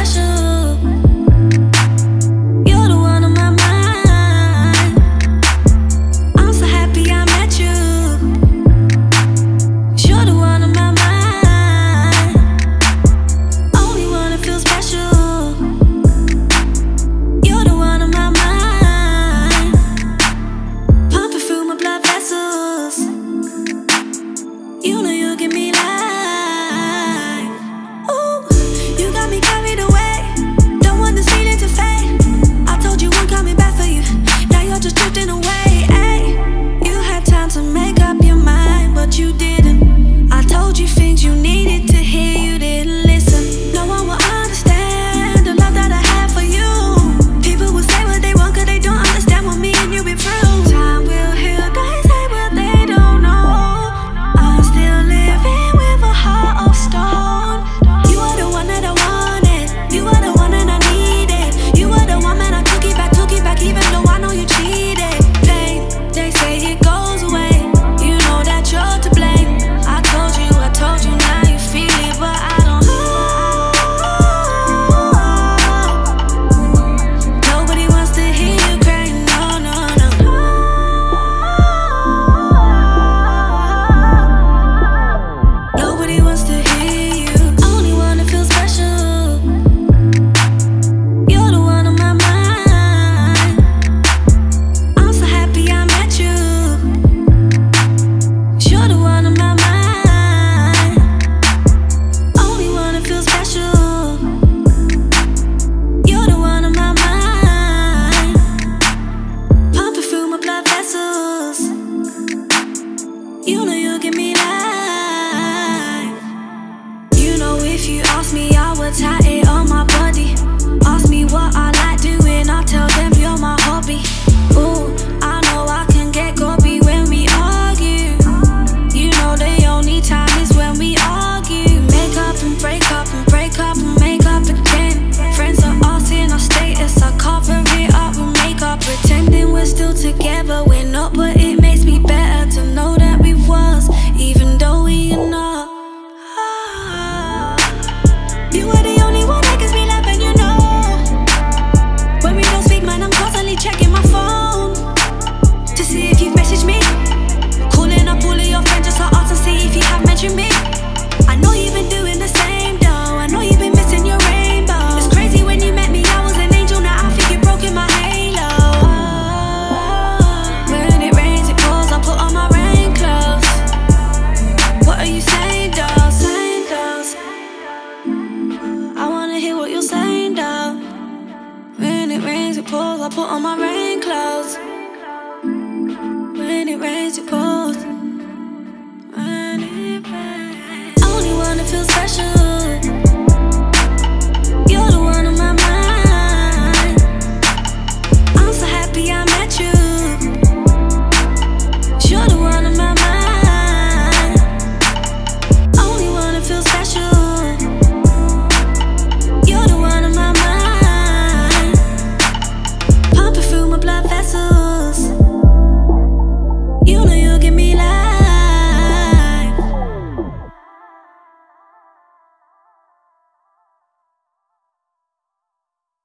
special. You're the one on my mind. I'm so happy I met you. 'Cause you're the one on my mind. Only one that feels special. You're the one on my mind. Pumping through my blood vessels. You know you give me life. Ooh, you got me carried away. Don't want this feeling to fade. I told you I'm coming back for you. Now you're just drifting away. Ay, you had time to make up your mind, but you didn't. I told you things you needed to hear, you didn't listen. No one will understand the love that I have for you. People will say what they want 'cause they don't understand what me and you been through. Time will heal, they say what they don't know. I'm still living with a heart of stone. You are the one that I wanted. You are the one that I needed. You are the one, man, I took it back, even though I know you cheated. They say it goes away. You know that you're to blame. I told you, now you feel it, but I don't. Nobody wants to hear you cry, no, no, no. Nobody wants to hear you. Only one that feels special. You're the one on my mind. I'm so happy I met you. 'Cause you're the one on my mind. Only one that feels special. You're the one on my mind. Pumping through my blood vessels. You know you give me life. You know if you ask me, I would tie it on my body. Ask me what I like doing, I'll tell them you're my hobby. Ooh, I know I can get gobby when we argue. You know the only time is when we argue. Make up and break up and break up and make up again. Friends are asking our status, I cover it up with makeup, pretending we're still together. We're not, but it makes me better to know that we was, even though we are not. You are the only one that gives me life, and you know. When we don't speak, man, I'm constantly checking my phone to see if you've messaged me. Calling up all of your friends just to ask to see if you have mentioned me. I know you've been doing the same, though. I know you've been missing your rainbow. It's crazy when you met me, I was an angel. Now I think you've broken my halo. When it rains, it pours, I put on my rain clothes. What are you saying, though? Saying, though. I wanna hear what you're saying, though. When it rains, it pours, I put on my rain clothes. When it rains, it pours. When it rains. Only one that feels special.